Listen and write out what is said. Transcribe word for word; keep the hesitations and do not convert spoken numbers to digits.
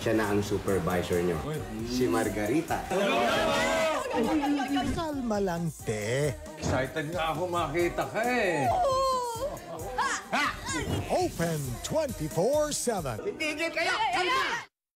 siya na ang supervisor nyo. Si Margarita. Kalma lang, te. Excited nga ako makita ka eh. Open twenty-four seven. Tigil kayo! Kalma!